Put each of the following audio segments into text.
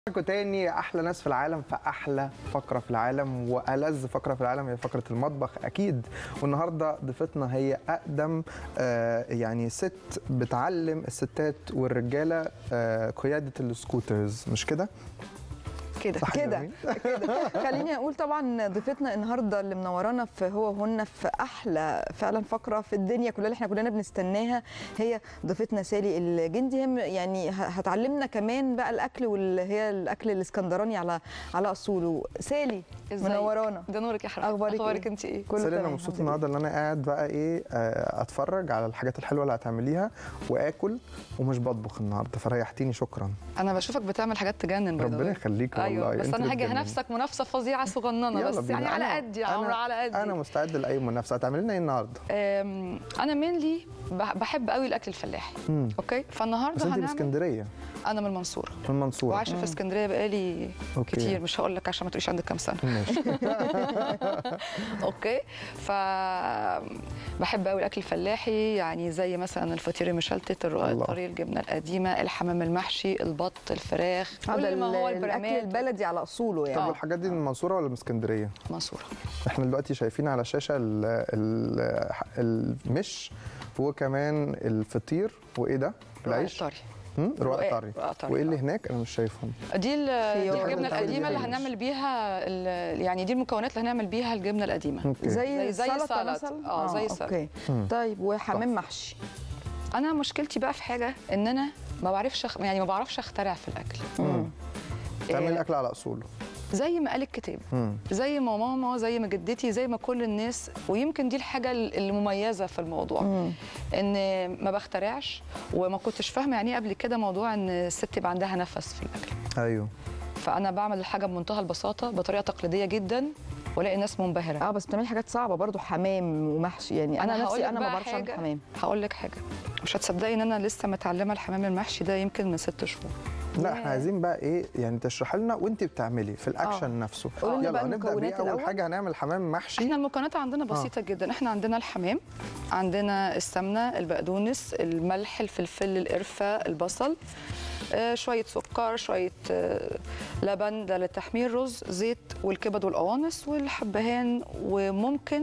معاكم تاني احلى ناس في العالم في احلى فقره في العالم والذ فقره في العالم هي فقره المطبخ اكيد. والنهارده ضيفتنا هي اقدم يعني ست بتعلم الستات والرجاله قياده السكوترز، مش كده؟ كده خليني اقول طبعا ضيفتنا النهارده اللي منورانا في هو وهن في احلى فعلا فقره في الدنيا كلها اللي احنا كلنا بنستناها، هي ضيفتنا سالي الجندي. هم يعني هتعلمنا كمان بقى الاكل واللي هي الاكل الاسكندراني على اصوله. سالي منورانا. ده نورك يا حبيبتي. اخبارك انت ايه؟ سالي انا مبسوط النهارده ان انا قاعد بقى ايه اتفرج على الحاجات الحلوه اللي هتعمليها واكل ومش بطبخ النهارده، فريحتيني. شكرا. انا بشوفك بتعمل حاجات تجنن. ربنا يخليك والله. أيوة. بس انا هاجي هنافسك منافسه فظيعه صغننه بس يعني على قدي يا عمرو، على قدي. انا مستعد لاي منافسه. هتعملي لنا ايه النهارده؟ انا مينلي بحب قوي الاكل الفلاحي. اوكي، فالنهارده هنعمل. انت من اسكندريه؟ انا من المنصوره. من المنصوره وعايشه في اسكندريه بقالي كتير، مش هقول لك عشان ما تقوليش عندك كام سنه. ماشي. اوكي، بحب قوي الاكل الفلاحي، يعني زي مثلا الفطير المشلتت، الرقاق الطري، الجبنه القديمه، الحمام المحشي، البط، الفراخ، كل ما هو الاكل البلدي على اصوله يعني. طب والحاجات دي من المنصوره ولا من اسكندريه؟ منصوره. احنا دلوقتي شايفين على الشاشه المش وكمان الفطير وايه ده؟ العيش الطري. رقاق طري. وايه اللي هناك انا مش شايفهم؟ دي الجبنه القديمه اللي هنعمل بيها يعني دي المكونات اللي هنعمل بيها الجبنه القديمه. زي السلطه مثلا. زي السلطه. طيب وحمام محشي. انا مشكلتي بقى في حاجه ان انا ما بعرفش اخترع في الاكل. تعمل الاكل على اصوله زي ما قال الكتاب، زي ما ماما، زي ما جدتي، زي ما كل الناس. ويمكن دي الحاجه المميزه في الموضوع، ان ما بخترعش. وما كنتش فاهمه يعني ايه قبل كده موضوع ان الست يبقى عندها نفس في الاكل. ايوه. فانا بعمل الحاجه بمنتهى البساطه بطريقه تقليديه جدا والاقي الناس منبهره. بس بتعملي حاجات صعبه برضو، حمام ومحشي. يعني انا نفسي انا ما بعرفش اعمل حمام. هقول لك حاجه، مش هتصدقي ان انا لسه متعلمه الحمام المحشي ده يمكن من 6 شهور. لا احنا عايزين بقى ايه يعني تشرحي لنا وانت بتعملي في الاكشن نفسه. يلا نبدا بيه. اول حاجه هنعمل حمام محشي. احنا المكونات عندنا بسيطه جدا. احنا عندنا الحمام، عندنا السمنه، البقدونس، الملح، الفلفل، القرفه، البصل، شويه سكر، شويه لبن ده للتحمير، رز، زيت، والكبد والقوانص والحبهان، وممكن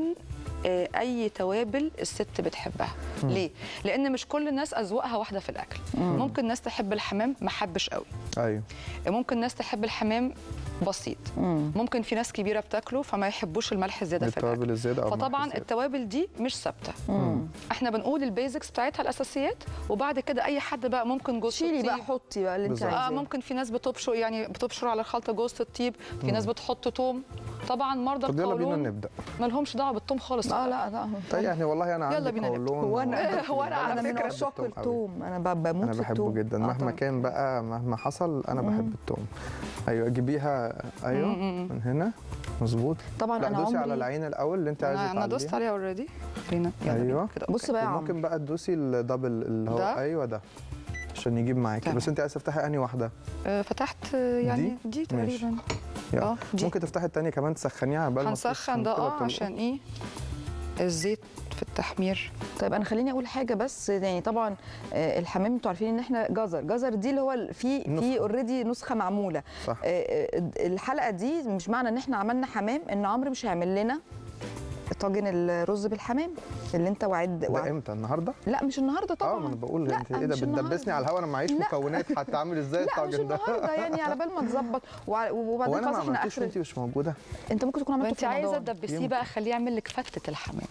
اي توابل الست بتحبها. ليه؟ لان مش كل الناس اذواقها واحده في الاكل. ممكن ناس تحب الحمام ما حبش قوي. ايوه. ممكن ناس تحب الحمام بسيط. ممكن في ناس كبيره بتاكله فما يحبوش الملح الزياده في التوابل الزياده. فطبعا التوابل دي مش ثابته. احنا بنقول البيزكس بتاعتها الاساسيات، وبعد كده اي حد بقى ممكن جوز شيلي بقى، حطي بقى اللي انت عايزاه. ممكن في ناس بتبشر على الخلطه جوز الطيب، في ناس بتحط توم. طبعا مرضى القولون. طب يلا بينا نبدا. ما لهمش دعوه بالثوم خالص. لا. طيب يعني والله انا عندي قولون. انا من عشاق الثوم. انا بموت في الثوم. انا بحبه جدا مهما كان بقى، مهما حصل انا بحب الثوم. ايوه جيبيها. ايوه من هنا مظبوط. طبعا انا دوسي على العين الاول اللي انت عايزه تعمليها. انا دوست عليها اوريدي. ايوه بص بقى يا عمرو، ممكن بقى تدوسي الدبل اللي هو ده؟ ايوه ده عشان يجيب معاكي. بس انت عايزه تفتحي انهي واحده؟ فتحت يعني دي تقريبا. دي. ممكن تفتحي الثانيه كمان تسخنيها قبل ما هنسخن ده عشان ايه؟ الزيت في التحمير. طيب انا خليني اقول حاجه بس، يعني طبعا الحمام انتوا عارفين ان احنا جزر دي اللي هو في اوريدي نسخه معموله. صح. الحلقه دي مش معنى ان احنا عملنا حمام ان عمرو مش هيعمل لنا طاجن الرز بالحمام اللي انت ده امتى؟ النهارده؟ لا مش النهارده طبعا. ما انا بقول انت ايه ده بتدبسني على الهوا، انا معيش مكونات حتى اعمل ازاي الطاجن ده. لا مش النهارده يعني على بال ما تظبط. وبعدين خلاص احنا اخر انت مش موجوده. انت ممكن تكون عملت في رمضان. انت عايزه تدبسيه بقى، خليه يعمل لك فتة الحمام.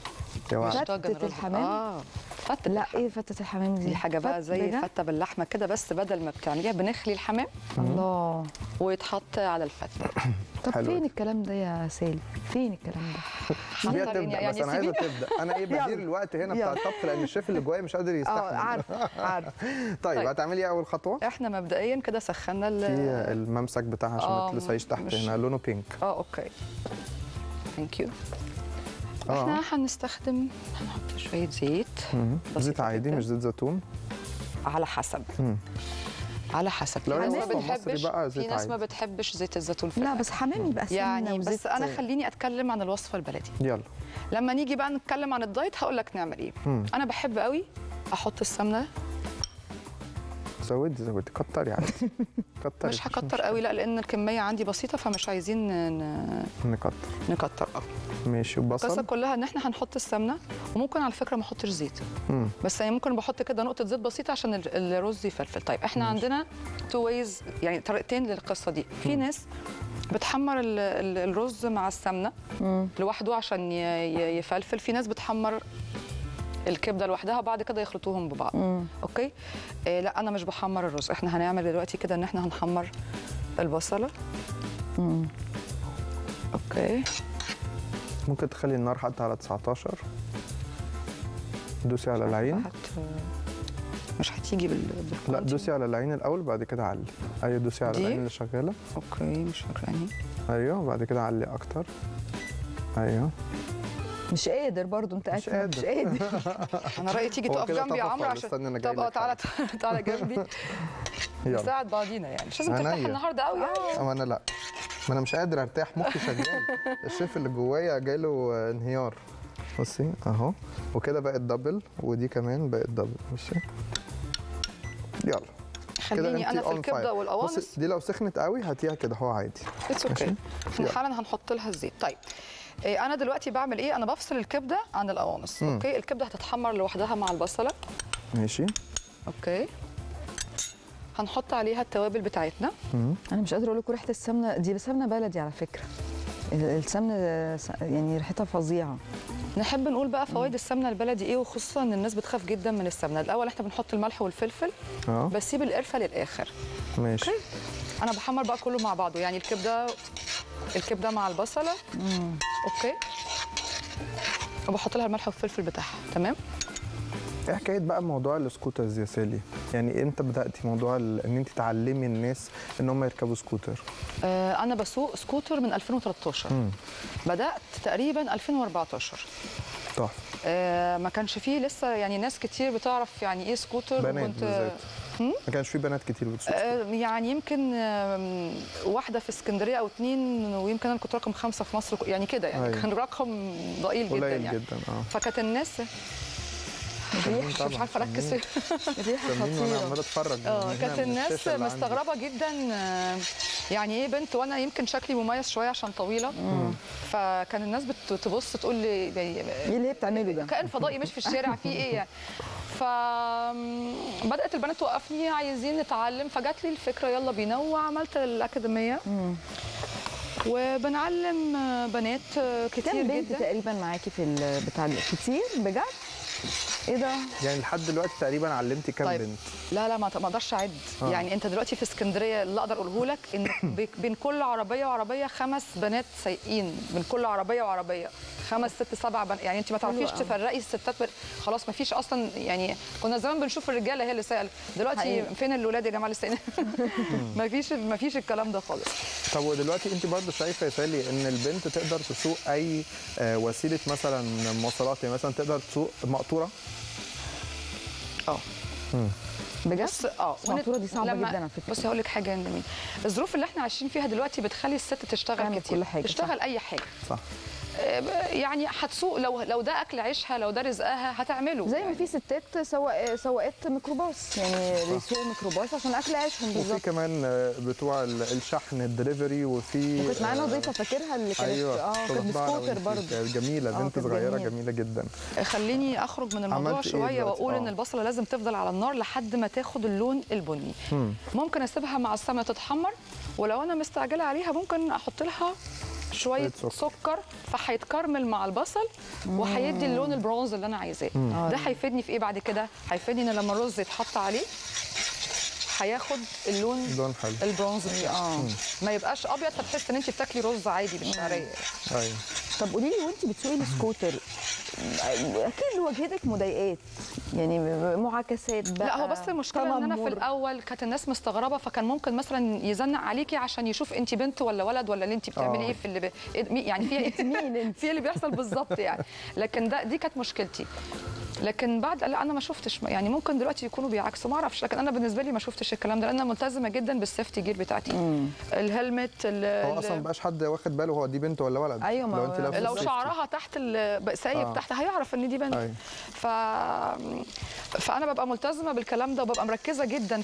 فتة الحمام؟ فتة. لا ايه فتة الحمام دي؟ دي حاجه بقى زي فتة باللحمه كده، بس بدل ما بتعمليها بنخلي الحمام. الله. ويتحط على الفتة. طب فين الكلام ده يا سالي؟ فين الكلام ده؟ سيبيها تبدا. بس انا عايزه تبدا. انا ايه بدير الوقت هنا بتاع الطبخ لان الشيف اللي جوايا مش قادر يستحمل. عارف. طيب هتعملي ايه اول خطوه؟ احنا مبدئيا كده سخنا في الممسك بتاعها عشان ما تلسعيش تحت. هنا لونه بينك. اوكي ثانك يو. احنا هنستخدم هنحط شويه زيت. زيت عادي مش زيت زيتون؟ على حسب. على حسب. في ناس ما بتحبش بقى زيت. في ناس ما بتحبش زيت الزيتون في لا بس حمام يبقى سمنه يعني. بس انا خليني اتكلم عن الوصفه البلدي. يلا. لما نيجي بقى نتكلم عن الدايت هقول لك نعمل ايه. انا بحب قوي احط السمنه زودي كتري عادي. كتري مش هكتر قوي، لا، لان الكميه عندي بسيطه فمش عايزين نكتر. ماشي. القصه وبصل كلها ان احنا هنحط السمنه، وممكن على فكره ما احطش زيت، بس يعني ممكن بحط كده نقطه زيت بسيطه عشان الرز يفلفل. طيب احنا عندنا تو ويز، يعني طريقتين للقصه دي. في ناس بتحمر الرز مع السمنه لوحده عشان يفلفل، في ناس بتحمر الكبده لوحدها وبعد كده يخلطوهم ببعض. اوكي. لا، انا مش بحمر الرز. احنا هنعمل دلوقتي كده ان احنا هنحمر البصله. اوكي. ممكن تخلي النار حتى على 19. دوسي على العين. مش هتيجي لا، دوسي على العين الاول بعد كده علي. ايوه، دوسي على العين اللي شغاله. اوكي، مش فاكراني. ايوه، بعد كده علي اكتر. ايوه. مش قادر برضو انت مش قادر. مش قادر. انا رايي تيجي تقف جنبي يا عمرو عشان طب تعالى جنبي نساعد بعضينا، يعني مش لازم ترتاح النهارده قوي يعني. انا لا، ما انا مش قادر ارتاح، مخي شغال. الشيف اللي جوايا جاله انهيار. بصي اهو، وكده بقت دبل، ودي كمان بقت دبل. ماشي، يلا. خليني انا في الكبده والقوانص. دي لو سخنت قوي هاتيها كده، هو عادي. اتس اوكي. احنا حالا هنحط لها الزيت. طيب انا دلوقتي بعمل ايه؟ انا بفصل الكبده عن القوانص. اوكي. الكبده هتتحمر لوحدها مع البصله. ماشي. اوكي. هنحط عليها التوابل بتاعتنا. انا مش قادره اقول لكم ريحه السمنه دي، سمنه بلدي على فكره. السمنه يعني ريحتها فظيعه. نحب نقول بقى فوائد السمنه البلدي ايه، وخصوصا ان الناس بتخاف جدا من السمنه. الاول احنا بنحط الملح والفلفل، بسيب القرفه للاخر. ماشي. اوكي. انا بحمر بقى كله مع بعضه، يعني الكبده مع البصله. اوكي. وبحط لها الملح والفلفل بتاعها. تمام. ايه حكايه بقى موضوع السكوترز يا سالي؟ يعني امتى بداتي موضوع ان انت تعلمي الناس ان هم يركبوا سكوتر؟ انا بسوق سكوتر من 2013. بدات تقريبا 2014. تحفه. ما كانش فيه لسه يعني ناس كتير بتعرف يعني ايه سكوتر. بنات بالذات. ما كانش فيه بنات كتير بتسوق. يعني يمكن واحده في اسكندريه او 2، ويمكن انا كنت رقم 5 في مصر، يعني كده يعني. كان رقم ضئيل جدا يعني. جدا. فكانت الناس مش عارفه اركز فيه. ريحه خطيره. عماله اتفرج. كانت الناس مستغربه جدا، يعني ايه بنت وانا يمكن شكلي مميز شويه عشان طويله. فكان الناس بتبص تقول لي ايه اللي هي بتعمله ده؟ كائن فضائي مش في الشارع في ايه يعني. فبدات البنات توقفني عايزين نتعلم، فجات لي الفكره يلا بينا، وعملت الاكاديميه. وبنعلم بنات كتير كام بنت جدا. تقريبا معاكي في البتاع كتير بجد؟ ايه ده؟ يعني لحد دلوقتي تقريبا علمتي كام طيب. بنت؟ لا ما اقدرش اعد. يعني انت دلوقتي في اسكندريه اللي اقدر اقوله لك ان بين كل عربيه وعربيه 5 بنات سايقين، من كل عربيه وعربيه 5 6 7 بنات. يعني انت ما تعرفيش تفرقي الستات خلاص ما فيش اصلا. يعني كنا زمان بنشوف الرجاله هي اللي سايقه، دلوقتي حقيقي. فين الولاد يا جماعه اللي سايقين؟ ما فيش الكلام ده خالص. طب ودلوقتي انت برضه شايفه يا سالي ان البنت تقدر تسوق اي وسيله مثلا مواصلات، يعني مثلا تقدر تسوق مقطوره؟ بجد؟ المقطوره دي صعبه جدا على فكره. بصي هقول لك حاجه، ان الظروف اللي احنا عايشين فيها دلوقتي بتخلي الست تشتغل كتير، كل حاجة. تشتغل اي حاجه. صح. يعني هتسوق، لو ده اكل عيشها، لو ده رزقها هتعمله. زي ما في ستات سواقات ميكروباص، يعني بيسوقوا ميكروباص عشان اكل عيشهم بالظبط. وفي كمان بتوع الشحن الدليفري، وفي كنت معانا ضيفه فاكرها اللي كانت كانت بسكوتر برضه. جميله، بنت صغيره جميله جدا. خليني اخرج من الموضوع شويه واقول ان البصله لازم تفضل على النار لحد ما تاخد اللون البني. ممكن اسيبها مع السمنه تتحمر، ولو انا مستعجله عليها ممكن احط لها شويه سكر، فهيتكرمل مع البصل وهيدي اللون البرونز اللي انا عايزاه. ده هيفيدني في ايه بعد كده؟ هيفيدني ان لما الرز يتحط عليه هياخد اللون حلو البرونز بتاعه. ما يبقاش ابيض فتحس ان انت بتاكلي رز عادي بالشعريه. ايوه. طب قولي لي، وانت بتسوقي السكوتر اكيد واجهتك مضايقات، يعني معاكسات بقى؟ لا، هو بس المشكله ان انا في الاول كانت الناس مستغربه، فكان ممكن مثلا يزنق عليكي عشان يشوف انت بنت ولا ولد، ولا اللي انت بتعملي ايه في يعني في مين في اللي بيحصل بالظبط يعني. لكن دي كانت مشكلتي. لكن بعد لا انا ما شفتش، يعني ممكن دلوقتي يكونوا بيعكسوا ما اعرفش، لكن انا بالنسبه لي ما شفتش الكلام ده، لان انا ملتزمه جدا بالسيفتي جير بتاعتي. الهلمت هو اصلا مبقاش حد واخد باله هو دي بنت ولا ولد. ايوه، لو انت لابسه لو شعرها تحت سايب تحت هيعرف ان دي بنت. أيوة. فانا ببقى ملتزمه بالكلام ده، وببقى مركزه جدا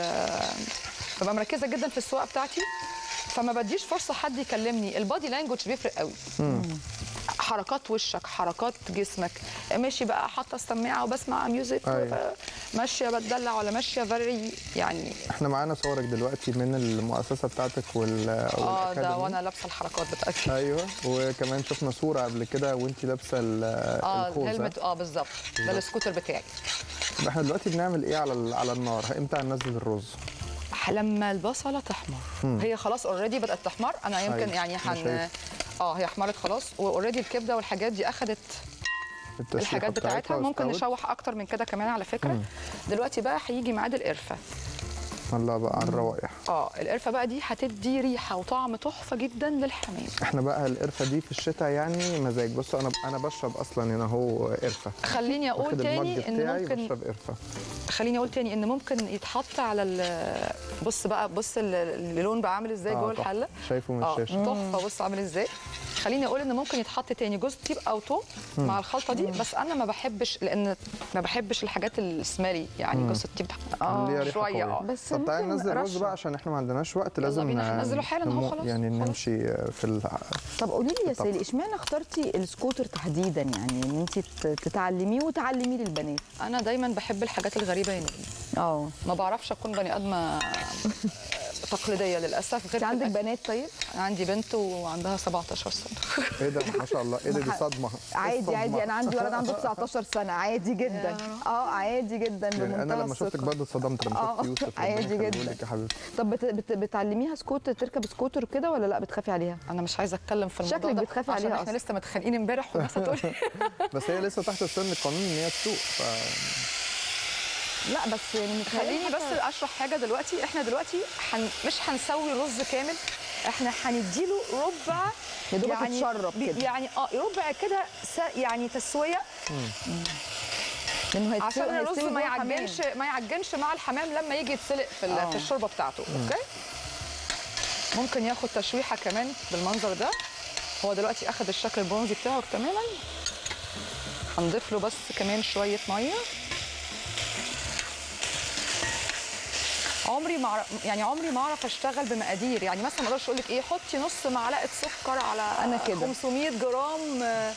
في السواقه بتاعتي، فما بديش فرصه حد يكلمني. البادي لانجوج بيفرق قوي. حركات وشك، حركات جسمك، ماشي بقى حاطه السماعه وبسمع ميوزك. أيوة. ماشيه بتدلع ولا ماشيه فيري يعني. احنا معانا صورك دلوقتي من المؤسسه بتاعتك ده وانا لابسه الحركات بتاعتي. ايوه، وكمان شفنا صوره قبل كده وانت لابسه الهلمت. بالظبط، ده السكوتر بتاعي. احنا دلوقتي بنعمل ايه على النار؟ امتى هننزل الرز؟ لما البصله تحمر. هي خلاص اوريدي بدات تحمر. انا يمكن يعني هي احمرت خلاص، واوريدي الكبده والحاجات دي اخذت الحاجات بتاعتها. ممكن نشوح اكتر من كده كمان على فكره. دلوقتي بقى هيجي ميعاد القرفه. الله بقى على الروايح. القرفه بقى دي هتدي ريحه وطعم تحفه جدا للحمام. احنا بقى القرفه دي في الشتاء يعني مزاج. بصوا انا بشرب اصلا هنا اهو قرفه. خليني اقول تاني ان ممكن بشرب قرفه. خليني اقول تاني ان ممكن يتحط على بص اللون بقى عامل ازاي جوه الحله. شايفه من الشاشه تحفه. بص عامل ازاي. خليني اقول ان ممكن يتحط تاني جوز طيب او توم مع الخلطه دي، بس انا ما بحبش، لان ما بحبش الحاجات السمالي يعني. جوز الطيب شويه. بس طب تعالى ننزل الرز بقى عشان احنا ما عندناش وقت. لازم ننزله حالا اهو خلاص. يعني نمشي في طب قولي لي يا سالي، اشمعنى اخترتي السكوتر تحديدا؟ يعني ان انت تتعلميه وتعلميه للبنات. انا دايما بحب الحاجات الغريبه يعني. ما بعرفش اكون بني ادمه تقليديه للاسف. غير عندك بنات؟ طيب انا عندي بنت وعندها 17 سنه. ايه ده ما شاء الله. ايه ده؟ دي صدمه. عادي. انا عندي ولد عنده 19 سنه. عادي جدا. عادي جدا. يعني انا لما شفتك برضه اتصدمت لما شفت يوسف. عادي جدا يا حبيبتي. طب بتعلميها سكوتر، تركب سكوتر كده ولا لا بتخافي عليها؟ انا مش عايزه اتكلم في الموضوع ده. شكلك بتخافي عليها احنا لسه متخانقين امبارح والناس هتقول بس هي لسه تحت السن القانوني ان هي تسوق. لا بس يعني خليني بس اشرح حاجه دلوقتي. احنا دلوقتي مش هنسوي رز كامل، احنا هنديله ربع يا دوبك يتشرب كده يعني. ربع كده يعني تسويه، عشان الرز ما يعجنش مع الحمام لما يجي يتسلق في الشوربه بتاعته. اوكي، ممكن ياخد تشويحه كمان بالمنظر ده. هو دلوقتي اخذ الشكل البرونزي بتاعه تماما. هنضيف له بس كمان شويه ميه. عمري ما اعرف اشتغل بمقادير. يعني مثلا ما اقدرش اقول لك ايه حطي نص معلقه سكر على انا كده 500 جرام.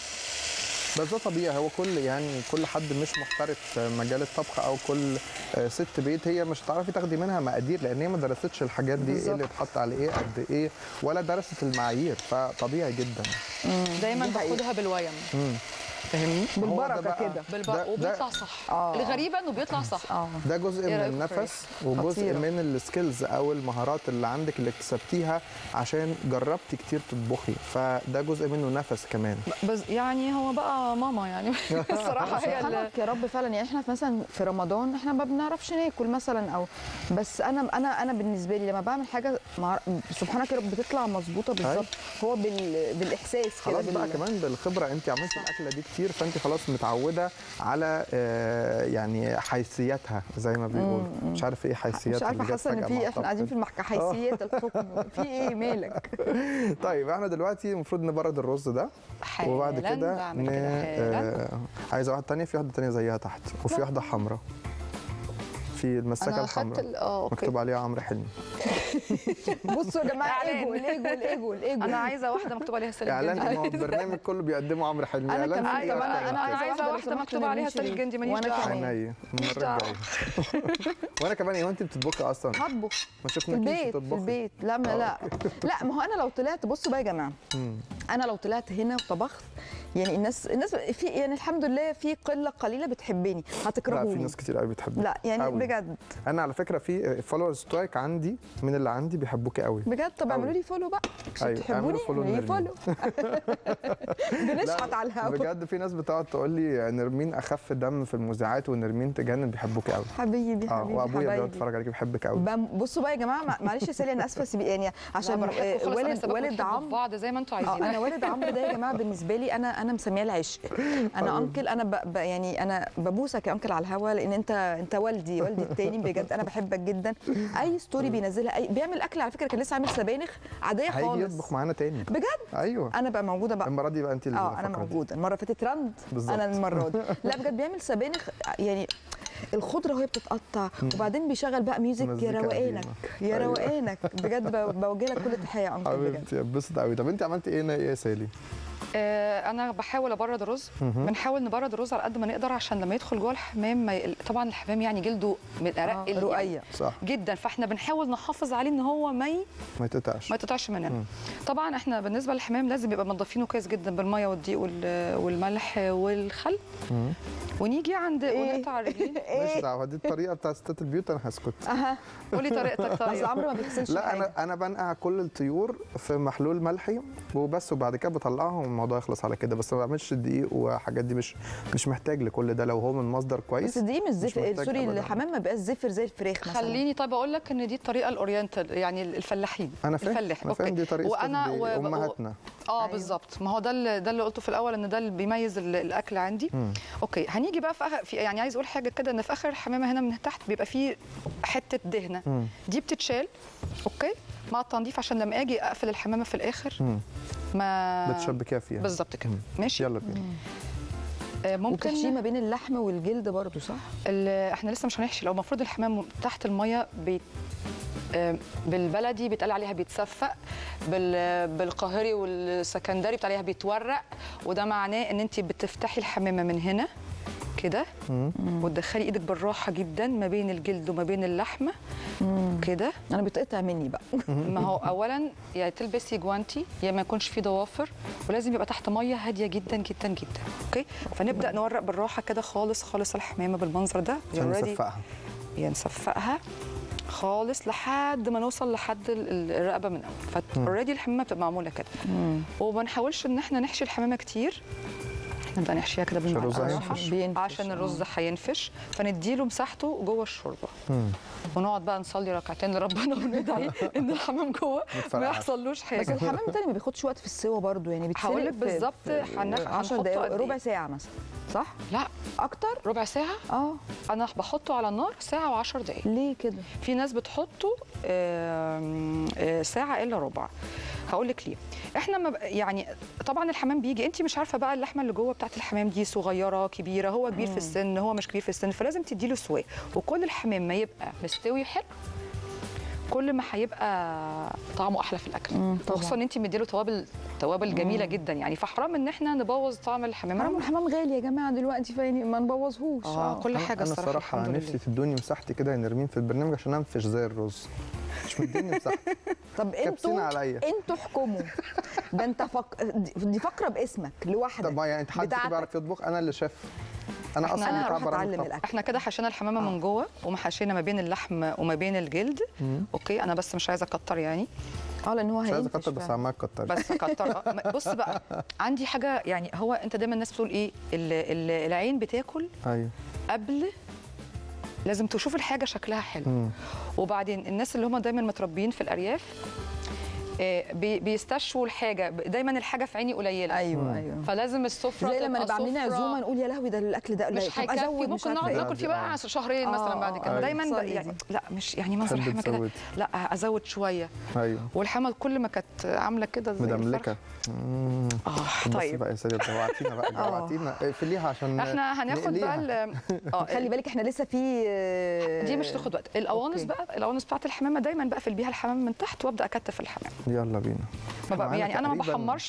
بس ده طبيعي. هو كل حد مش محترف في مجال الطبخ او كل ست بيت هي مش هتعرفي تاخدي منها مقادير، لان هي ما درستش الحاجات دي. ايه اللي اتحط على ايه قد ايه، ولا درست المعايير. فطبيعي جدا. دايما باخدها بالويم. فاهمني؟ بالبركه كده وبيطلع صح. الغريبه انه بيطلع صح. ده جزء من النفس وجزء من السكيلز او المهارات اللي عندك اللي اكتسبتيها عشان جربتي كتير تطبخي، فده جزء منه نفس كمان. بس يعني هو بقى ماما يعني الصراحه هي يا رب فعلا. يعني احنا مثلا في رمضان احنا ما بنعرفش ناكل مثلا او بس انا بالنسبه لي لما بعمل حاجه سبحانك يا رب بتطلع مظبوطه بالظبط. هو بالاحساس كده. خلاص بقى كمان بالخبره انت عملتي الاكله دي كتير، فانت خلاص متعوده على يعني حيثياتها زي ما بيقولوا. مش عارف ايه حيثياتها. مش عارفه، حاسه ان في احنا قاعدين في حيثيات الحكم. في ايه مالك؟ طيب احنا دلوقتي المفروض نبرد الرز ده وبعد كده عايزه واحده ثانيه. في واحده ثانيه زيها تحت وفي واحده حمراء في المسكه الحمراء مكتوب عليها عمرو حلمي. بصوا يا جماعه الايجو. انا عايزه واحده مكتوب عليها سالي الجندي. اعلان. ما هو البرنامج كله بيقدمه عمرو حلمي. انا عايزه واحده مكتوب عليها سالي الجندي. ماليش دعوه. عينيا المره الجايه. وانا كمان. هو انت بتطبخي اصلا؟ هطبخ ما شفناكيش بتطبخي في البيت. لا ما هو انا لو طلعت، بصوا بقى يا جماعه، انا لو طلعت هنا وطبخت يعني الناس في يعني الحمد لله في قله قليله بتحبني هتكرهوني. لا في ناس كتير قوي بتحبني. لا يعني أوي. بجد انا على فكره في فولورز بتوعك عندي من اللي عندي بيحبوكي قوي بجد. طب اعملوا لي فولو بقى عشان تحبوني. اعملوا لي فولو. بنشحت على الهوا بجد. في ناس بتقعد تقول لي نرمين اخف دم في المذيعات ونرمين تجنن. بيحبوكي قوي حبيبي. وابويا بيقعد يتفرج عليك بيحبك قوي. بصوا بقى يا جماعه، معلش يا سالي انا اسفه يعني عشان والد عمرو بعض زي ما انتوا عايزين. انا والد عمرو ده يا جماعه بالنسبه لي انا انا مسميه العشق. انا انكل، انا يعني انا ببوسك يا انكل على الهوا، لان انت والدي التاني بجد. انا بحبك جدا. اي ستوري بينزلها، بيعمل اكل على فكره، كان لسه عامل سبانخ عاديه خالص، هيجي يطبخ معانا تاني بجد. ايوه انا بقى موجوده بقى المره دي بقى انت اللي انا موجوده. المره اللي فاتت رند، بالظبط. انا المره دي لا بجد بيعمل سبانخ، يعني الخضره وهي بتتقطع، وبعدين بيشغل بقى ميوزك يا روقانك يا روقانك بجد. بوجه لك كل تحيه يا انكل بجد. حبيبتي اتبسط قوي. طب انت عملتي ايه يا سالي؟ انا بحاول ابرد الرز. بنحاول نبرد الرز على قد ما نقدر عشان لما يدخل جوه الحمام طبعا الحمام يعني جلده من ارق رقيق صح جدا، فاحنا بنحاول نحافظ عليه ان هو ما يتقطعش مننا. طبعا احنا بالنسبه للحمام لازم يبقى منضفينه كويس جدا بالميه والدقيق والملح والخل. ونيجي عند ونقطع الرجلين. ماشي دعوه، دي الطريقه بتاعت ستات البيوت، انا هسكت. قولي طريقتك. طيب اصل عمرو ما بيغسلش حاجه. لا انا بنقع كل الطيور في محلول ملحي وبس، وبعد كده بطلعهم والموضوع يخلص على كده. بس ما بعملش دقيق وحاجات دي، مش محتاج لكل ده لو هو من مصدر كويس. بس الدقيق مش زفر، سوري، الحمام ما بقاش زفر زي الفراخ مثلا. خليني طيب اقول لك ان دي الطريقه الاورينتال، يعني الفلاحين. انا فاهم دي طريقه امهاتنا. أيوة. بالظبط. ما هو ده اللي قلته في الاول، ان ده اللي بيميز الاكل عندي. اوكي هنيجي بقى في يعني عايز اقول حاجه كده، ان في اخر الحمامه هنا من تحت بيبقى فيه حته دهنه. دي بتتشال اوكي مع التنظيف، عشان لما اجي اقفل الحمامه في الاخر ما بتشبكيها فيها. بالظبط كده. ماشي يلا بينا. ممكن وبتحشيه ما بين اللحم والجلد برضو صح؟ احنا لسه مش هنحشي. لو المفروض الحمام تحت الميه بالبلدي بيتقال عليها بيتصفق، بالقاهري والسكندري بيتقال عليها بيتورق، وده معناه ان انت بتفتحي الحمامه من هنا كده وتدخلي ايدك بالراحه جدا ما بين الجلد وما بين اللحمه كده. انا بيتقطع مني بقى. ما هو اولا يا تلبسي جوانتي يا ما يكونش فيه ضوافر، ولازم يبقى تحت ميه هاديه جدا جدا جدا. اوكي فنبدا نورق بالراحه كده خالص خالص الحمامه بالمنظر ده. نصفقها خالص لحد ما نوصل لحد الرقبه من اول. فاوريدي الحمامه بتبقى معموله كده. وما نحاولش ان احنا نحشي الحمامه كتير، نبدا نحشيها كده بالمعلقه عشان الرز هينفش، فنديله مساحته جوه الشوربه. ونقعد بقى نصلي ركعتين لربنا وندعي ان الحمام جوه ما يحصلوش حاجه. بس الحمام التاني ما بياخدش وقت في السوا برضو، يعني بيتسلق. هقول لك بالظبط 10 دقايق ربع ساعه مثلا صح؟ لا اكتر، ربع ساعه. انا بحطه على النار ساعه و10 دقائق. ليه كده؟ في ناس بتحطه ساعه الا ربع. هقول لك ليه. احنا يعني طبعا الحمام بيجي، انت مش عارفه بقى اللحمه اللي جوه بتاعت الحمام دي صغيره كبيره، هو كبير في السن هو مش كبير في السن، فلازم تديله سواه. وكل الحمام ما يبقى مستوي حلو كل ما هيبقى طعمه احلى في الاكل، خصوصا ان انت مديله توابل جميله جدا يعني. فحرام ان احنا نبوظ طعم الحمام. الحمام غالي يا جماعه دلوقتي، فيعني ما نبوظهوش. كل حاجه انا الصراحه نفسي تدوني مساحتي كده نرمين في البرنامج عشان انفش زي الرز. مش مديني مساحتي. طب انتوا احكموا. ده انت دي فقره باسمك لوحدك. طب يعني انت حد بيعرف يطبخ؟ انا اللي شاف. انا اصلا هروح اتعلم الاكل. احنا كده حشينا الحمامه من جوه ومحشينا ما بين اللحم وما بين الجلد. اوكي انا بس مش عايزه اكتر يعني. لان هو مش عايزه اكتر بس عمال اكتر. بس اكتر. بص بقى عندي حاجه يعني، هو انت دايما الناس بتقول ايه، العين بتاكل ايوه قبل، لازم تشوف الحاجه شكلها حلو. وبعدين الناس اللي هم دايما متربيين في الارياف بيستشفوا الحاجه، دايما الحاجه في عيني قليله. ايوه فلازم السفره زي لما نبقى عاملين عزومه نقول يا لهوي ده الاكل ده قليل، مش هيكفي، ممكن نقعد ناكل فيه بقى شهرين مثلا بعد كده. دايما يعني لا مش يعني منظر الحمى كده، لا ازود شويه. ايوه والحمى كل ما كانت عامله كده زي مدملكه. طيب بقى يا سيدي جوعتينا بقى، جوعتينا. اقفليها عشان احنا هناخد بقى خلي بالك احنا لسه في دي مش تاخد وقت. القوانص بقى، القوانص بتاعت الحمامه دايما بقفل بيها الحمام من تحت وابدا اكتف الحمام. يلا بينا. يعني انا ما بحمرش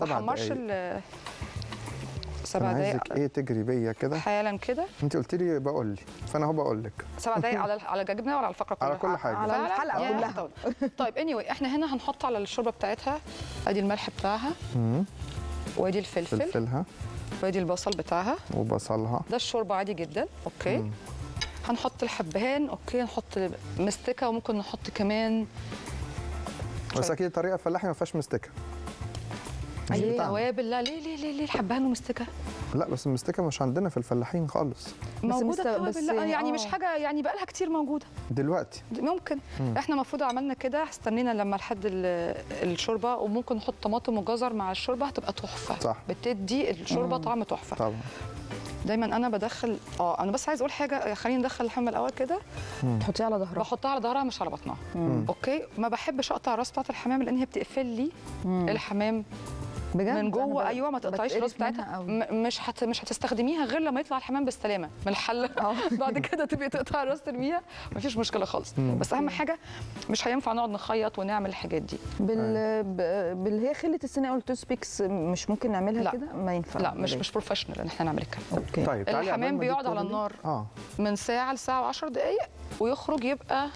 7 دقايق. عايزك ايه تجري بيا كده حالا كده. انت قلت لي بقول لي، فانا اهو بقول لك 7 دقايق على جبنه ولا على الفقره كلها؟ على كل حاجه، على الحلقه كلها. طيب anyway احنا هنا هنحط على الشوربه بتاعتها ادي الملح بتاعها وادي الفلفل وادي البصل بتاعها وبصلها. ده الشوربه عادي جدا. اوكي هنحط الحبهان. اوكي نحط مستكه وممكن نحط كمان، بس اكيد الطريقه الفلاحي ما فيهاش مستكه. ليه توابل؟ لا ليه الحبهان ومستكه؟ لا بس المستكه مش عندنا في الفلاحين خالص موجوده بس التوابل، لا يعني مش حاجه يعني بقى لها كتير موجوده دلوقتي. ممكن. احنا المفروض عملنا كده، استنينا لما لحد الشوربه، وممكن نحط طماطم وجزر مع الشوربه هتبقى تحفه. صح. بتدي الشوربه طعم تحفه. طبعا. دايما انا بدخل انا بس عايز اقول حاجه، خلينا ندخل اللحمه الاول كده. تحطيها على ظهرها؟ بحطها على ظهرها مش على بطنها. اوكي. ما بحبش اقطع الراس بتاعت الحمام لان هي بتقفل لي الحمام بجد من جوه. ايوه، ما تقطعيش الراس بتاعتها. مش هتستخدميها غير لما يطلع الحمام بالسلامه من الحله. بعد كده تبقي تقطعي الراس ترميها، مفيش مشكله خالص. بس اهم حاجه مش هينفع نقعد نخيط ونعمل الحاجات دي. هي خله السنه او التوسبيكس مش ممكن نعملها كده؟ ما ينفع. لا مش بروفيشنال ان احنا نعمل الكلام. اوكي. طيب الحمام بيقعد على النار من ساعه لساعه و10 دقائق ويخرج يبقى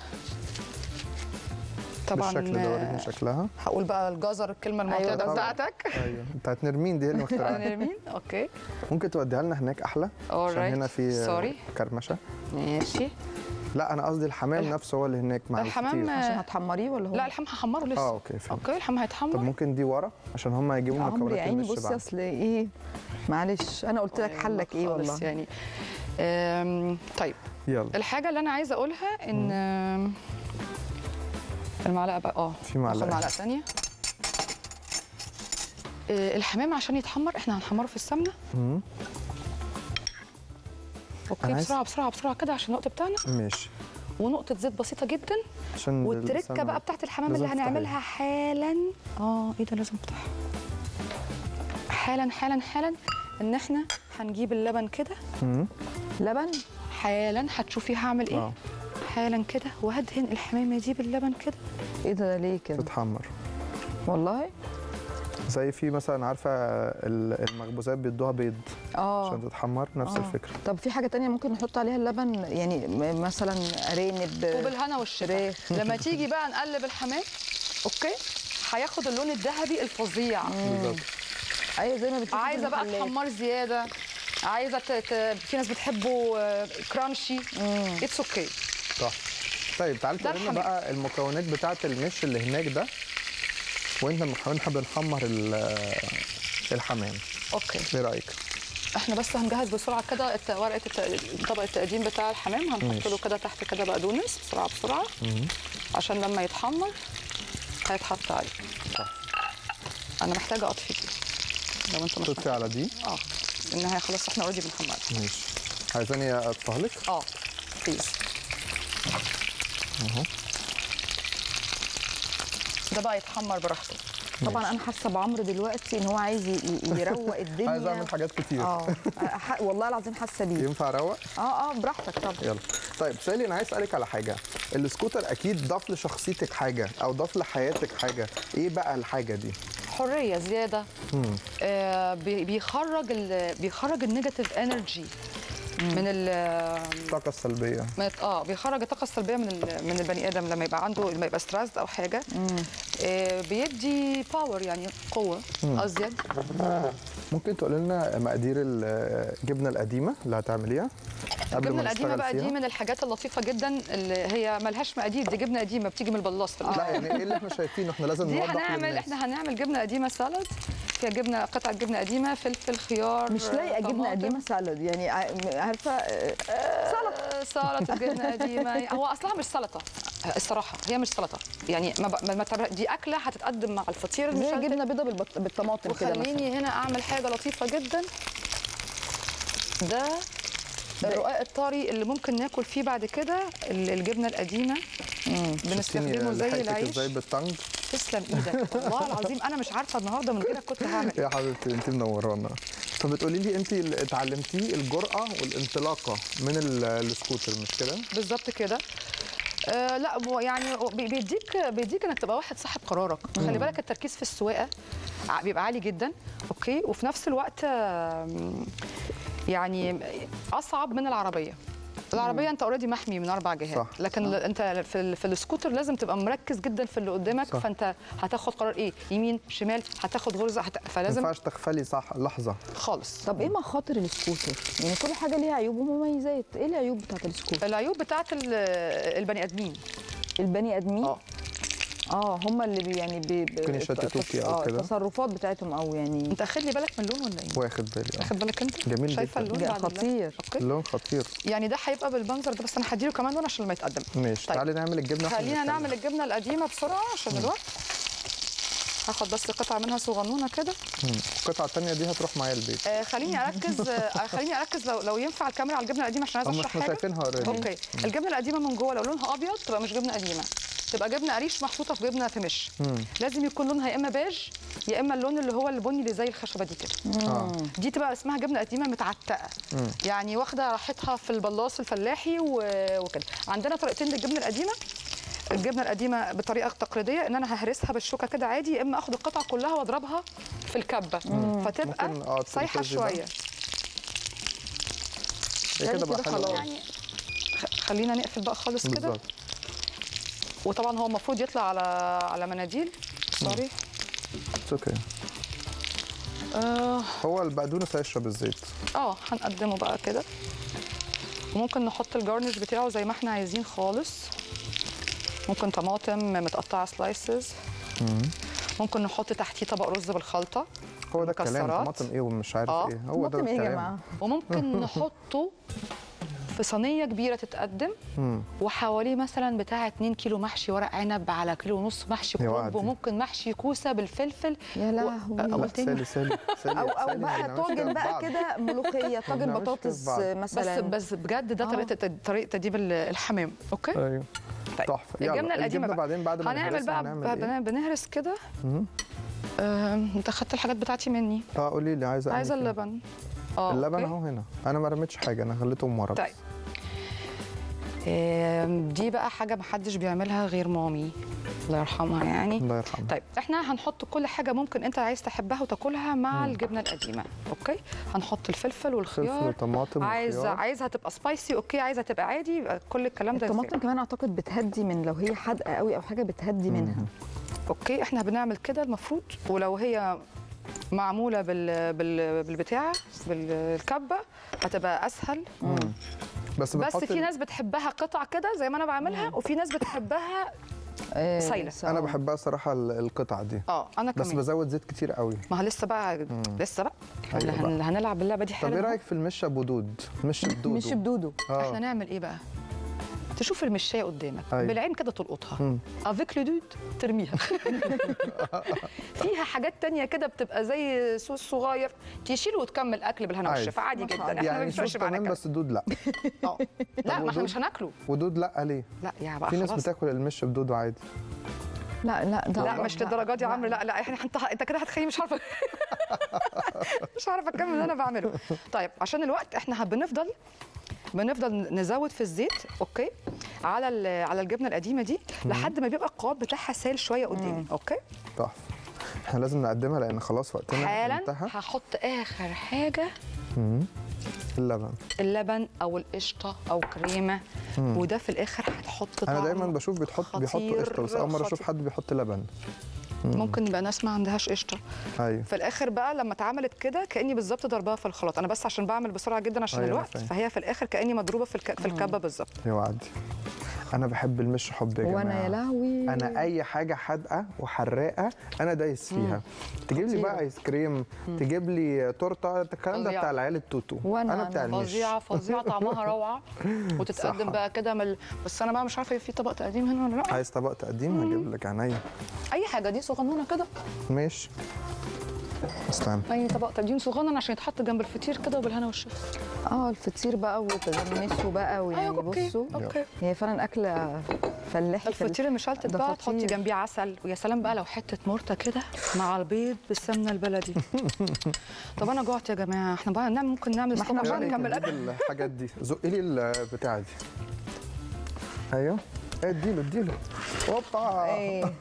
طبعا بالشكل ده. وريني شكلها. هقول بقى الجزر، الكلمه المعتاده بتاعتك. ايوه بتاعت نرمين دي اللي مخترعاها. نرمين. اوكي. ممكن توديها لنا هناك احلى عشان هنا في كرمشه. ماشي. لا انا قصدي الحمام نفسه هو اللي هناك مع الحمام عشان هتحمريه ولا هو؟ لا الحمام هحمره لسه. اوكي فهمت. اوكي الحمام هيتحمر. طب ممكن دي ورا عشان هم هيجيبوا مكونات يا عيني. بصي اصل ايه، معلش انا قلت لك حلك ايه والله يعني. طيب يلا. الحاجه اللي انا عايزه اقولها ان المعلقه بقى في معلقه ثانيه. الحمام عشان يتحمر احنا هنحمره في السمنه. اوكي. بسرعه كده عشان الوقت بتاعنا. ماشي. ونقطه زيت بسيطه جدا عشان والتركه بقى بتاعت الحمام اللي هنعملها حالا. ايه ده، لازم افتحها حالا ان احنا هنجيب اللبن كده. لبن حالا هتشوفي هعمل ايه. حالا كده وهدهن الحمامه دي باللبن كده. ايه ده ليه كده؟ تتحمر والله. زي في مثلا عارفه المخبوزات بيدوها بيض عشان تتحمر، نفس الفكره. طب في حاجه تانية ممكن نحط عليها اللبن، يعني مثلا ارانب وبالهنا والشفا. لما تيجي بقى نقلب الحمام اوكي هياخد اللون الذهبي الفظيع. بالظبط. ايوه زي ما بتقولي. عايزه بقى تحمر زياده، عايزه في ناس بتحبه كرانشي. اتس اوكي. صح. طيب تعالي تقولي لنا بقى المكونات بتاعه المش اللي هناك ده وانت بنحمر الحمام. اوكي. ايه رايك؟ احنا بس هنجهز بسرعه كده ورقه طبق التقديم بتاع الحمام. هنحط له كده تحت كده بقدونس بسرعه عشان لما يتحمر هيتحط عليه. انا محتاجه اطفي دي لو انت تطفي على دي. انها خلاص احنا اوريدي بنحمرها. ماشي. عايزاني اطفيها لك؟ بليز. ده بقى يتحمر براحته. طبعا انا حاسه بعمرو دلوقتي ان هو عايز يروق الدنيا. عايز اعمل حاجات كتير. والله العظيم حاسه بيه. ينفع اروق؟ براحتك طبعا. يلا. طيب سالي، انا عايز اسالك على حاجه. السكوتر اكيد ضاف لشخصيتك حاجه او ضاف لحياتك حاجه، ايه بقى الحاجه دي؟ حريه زياده. بيخرج النيجاتيف انرجي من الطاقه السلبيه. بيخرج الطاقه السلبيه من البني ادم لما يبقى عنده، لما يبقى ستريس او حاجه. بيدي باور، يعني قوه ازيد. ممكن تقول لنا مقادير الجبنه القديمه اللي هتعمليها قبل الجبنه ما القديمه بقى فيها؟ دي من الحاجات اللطيفه جدا اللي هي ملهاش مقادير. دي جبنه قديمه بتيجي من البلاص في لا يعني ايه اللي احنا شايفينه؟ احنا لازم دي نوضح للناس. احنا هنعمل جبنه قديمه سالاد فيها جبنه، قطعه جبنه قديمه، فلفل، خيار. مش لاقيه جبنه قديمه سالاد، يعني عارفه سلطه جبنه قديمه. هو اصلها مش سلطه الصراحه، هي مش سلطه يعني. دي اكله هتتقدم مع الفطير المشلتت زي جبنه بيضه بالطماطم كده. وخليني هنا اعمل حاجه لطيفه جدا. ده الرقاق الطري اللي ممكن ناكل فيه بعد كده. الجبنه القديمه بنستخدمه زي العيش. ازاي بالطنج؟ تسلم ايدك والله العظيم. انا مش عارفه النهارده من غيرك كنت هعمل يا حبيبتي انت منورانا. طب بتقولي لي انت اللي اتعلمتيه الجرأه والانطلاقه من السكوتر، مش كده؟ بالظبط كده. لا يعني بيديك انك تبقى واحد صاحب قرارك. خلي بالك التركيز في السواقه بيبقى عالي جدا. اوكي. وفي نفس الوقت يعني اصعب من العربيه. العربيه انت اوريدي محمي من 4 جهات. صح. لكن انت في السكوتر لازم تبقى مركز جدا في اللي قدامك. صح. فانت هتاخد قرار ايه، يمين شمال، هتاخد غرزه فلازم ما ينفعش تغفلي صح لحظه خالص. طب ايه مخاطر السكوتر؟ يعني كل حاجه ليها عيوب ومميزات. ايه العيوب بتاعت السكوتر؟ العيوب بتاعت البني ادمين. البني ادمين؟ هم اللي يعني ممكن يشتتوكي او كده التصرفات بتاعتهم او يعني. انت اخد لي بالك من اللون ولا ايه؟ واخد بالي. اخد بالك انت؟ جميل شايفه جدا. اللون بعد خطير. اللون خطير. يعني ده هيبقى بالمنظر ده، بس انا هديله كمان لون عشان لما يتقدم. ماشي. طيب. تعالي نعمل الجبنه. خلينا نعمل الجبنه القديمه بسرعه عشان الوقت. هاخد بس قطعه منها صغنونه كده. القطعه الثانيه دي هتروح معايا البيت. خليني اركز لو ينفع الكاميرا على الجبنه القديمه عشان عايزه اشرح حاجه. شايفينها اوريدي. اوكي. الجبنه القديمه من جوه لو لونها ابيض تبقى مش جبنه قديمه، تبقى جبنه قريش محطوطه في جبنه مش. لازم يكون لونها يا اما بيج يا اما اللون اللي هو البني اللي زي الخشبه دي كده. دي تبقى اسمها جبنه قديمه متعتقه. يعني واخده راحتها في البلاص الفلاحي وكده. عندنا طريقتين للجبنه القديمه. الجبنه القديمه بطريقه تقليديه ان انا ههرسها بالشوكه كده عادي، يا اما اخد القطعه كلها واضربها في الكبه فتبقى سايحه شويه. كده بقى خلاص. يعني خلينا نقفل بقى خالص كده. وطبعا هو المفروض يطلع على مناديل. سوري. اوكي. هو البقدونس هيشرب الزيت. هنقدمه بقى كده. وممكن نحط الجارنش بتاعه زي ما احنا عايزين خالص. ممكن طماطم متقطعه سلايسز. ممكن نحط تحتيه طبق رز بالخلطه. هو ده الكلام. طماطم ايه ومش عارف ايه. هو ده الكلام. ايه يا جماعه. وممكن نحطه في صينيه كبيره تتقدم وحواليه مثلا بتاع 2 كيلو محشي ورق عنب على كيلو ونص محشي كرنب وممكن محشي كوسه بالفلفل. يا لهوي. سالي او بقى طاجن بقى كده ملوخيه، طاجن بطاطس مثلا. بس بجد ده طريقه تديب الحمام. اوكي. ايوه. طيب. تحفه. الجبنه القديمه بعدين بعد ما هنعمل بقى بنهرس كده. انت خدت الحاجات بتاعتي مني. قولي لي. عايزه اللبن. اللبن اهو هنا. انا ما رميتش حاجه، انا خليتهم ورا. طيب. دي بقى حاجه محدش بيعملها غير مامي الله يرحمها يعني. الله يرحمها. طيب احنا هنحط كل حاجه ممكن انت عايز تحبها وتاكلها مع الجبنه القديمه. اوكي. هنحط الفلفل والخيار. فلفل وطماطم عايزها تبقى سبايسي اوكي، عايزها تبقى عادي، يبقى كل الكلام ده. الطماطم كمان اعتقد بتهدي من لو هي حادقه قوي او حاجه بتهدي منها. اوكي. احنا بنعمل كده المفروض. ولو هي معموله بالبتاع بالكبه هتبقى اسهل. بس في ناس بتحبها قطع كده زي ما انا بعملها وفي ناس بتحبها سايله. انا بحبها صراحه القطع دي. انا كمان. بس بزود زيت كتير قوي. ما هو لسه بقى هنلعب باللعبه دي حالا. طب ايه رايك في المشه بدود؟ مش بدودو. احنا نعمل ايه بقى؟ تشوف المشايه قدامك بالعين كده تلقطها افيك لو دود ترميها. فيها حاجات تانية كده بتبقى زي صوص صغير تشيله وتكمل اكل بالهنا والشفا عادي جدا. احنا يعني مش تمام بس دود لا. لا ما احنا مش هناكله. ودود لا ليه؟ لا يا بقى في ناس بتاكل المش بدود عادي. لا مش للدرجه دي يا عمرو. لا احنا انت كده هتخليني مش عارفه مش عارفه اكمل اللي انا بعمله. طيب عشان الوقت احنا بنفضل نزود في الزيت اوكي على الجبنه القديمه دي لحد ما بيبقى القوام بتاعها سائل شويه قدامي. اوكي. تحفه. احنا لازم نقدمها لان خلاص وقتنا انتهى. حالا هحط اخر حاجه. اللبن او القشطه او كريمه. وده في الاخر هتحط طعم. انا دايما بشوف بيحطوا قشطه بس اول مره اشوف حد بيحط لبن. ممكن يبقى ناس ما عندهاش قشطه. ايوه. في الاخر بقى لما اتعملت كده كاني بالظبط ضربها في الخلاط. انا بس عشان بعمل بسرعه جدا عشان الوقت فهي في الاخر كاني مضروبه في الكبه بالظبط. يا وعدي. انا بحب المش حب يا جماعه. وانا يا لهوي. انا اي حاجه حادقه وحراقه انا دايس فيها. تجيب لي بقى ايس كريم، تجيب لي تورته، الكلام ده بتاع العيال التوتو. انا بتاع المش. فظيعه طعمها روعه. وتتقدم بقى كده بس انا بقى مش عارفه في طبق تقديم هنا ولا لا. عايز طبق تقديم هجيب لك عينيا. اي حاجه دي صغنونه كده. ماشي. استنى. اي طبق تقديم صغنن عشان يتحط جنب الفطير كده وبالهنا والشفا. الفطير بقى وتغمسه بقى ويعني بصوا. اوكي. هي فعلا اكله فلاحي. الفطير المشلتت بقى تحطي جنبيه عسل ويا سلام بقى لو حته مرته كده مع البيض بالسمنه البلدي. طب انا جوعت يا جماعه. احنا بقى ممكن نعمل احنا عشان نكمل اكل. الحاجات دي زقي لي البتاعه دي. ايوه اديله. اوبا.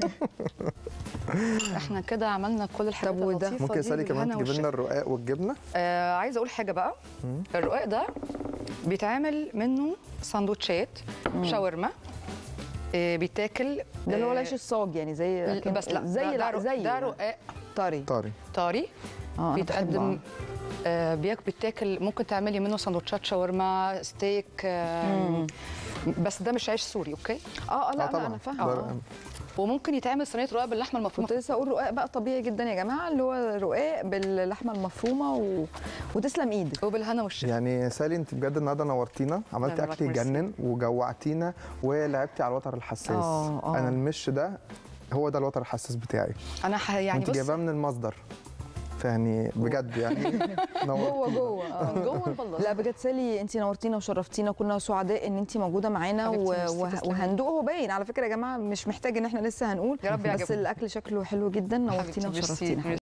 احنا كده عملنا كل الحاجات اللطيفه دي. ممكن سالي كمان تجيب لنا الرقاق والجبنه. عايزه اقول حاجه بقى. الرقاق ده بيتعمل منه ساندوتشات شاورما. بيتاكل ده اللي هو العيش الصاج يعني زي بس لا زي ده رقاق طري. بيتقدم بيتاكل. ممكن تعملي منه ساندوتشات شاورما ستيك بس ده مش عيش سوري. اوكي. لا طبعا انا فاهمه. وممكن يتعمل صينيه رقاق باللحمه المفرومه. كنت لسه اقول رقاق بقى طبيعي جدا يا جماعه، اللي هو رقاق باللحمه المفرومه وتسلم ايدك وبالهنا والشفا. يعني سالي انت بجد النهارده نورتينا، عملتي اكل يجنن وجوعتينا ولعبتي على الوتر الحساس. انا المش ده هو ده الوتر الحساس بتاعي. انا يعني انت جايباه من المصدر، فيعني بجد يعني جوه البلاط. لا بجد سالي انت نورتينا وشرفتينا، كنا سعداء ان انت موجوده معانا وهندوق. هو باين على فكره يا جماعه، مش محتاج ان احنا لسه هنقول. يا رب يعجبكم. بس الاكل شكله حلو جدا. نورتينا وشرفتينا.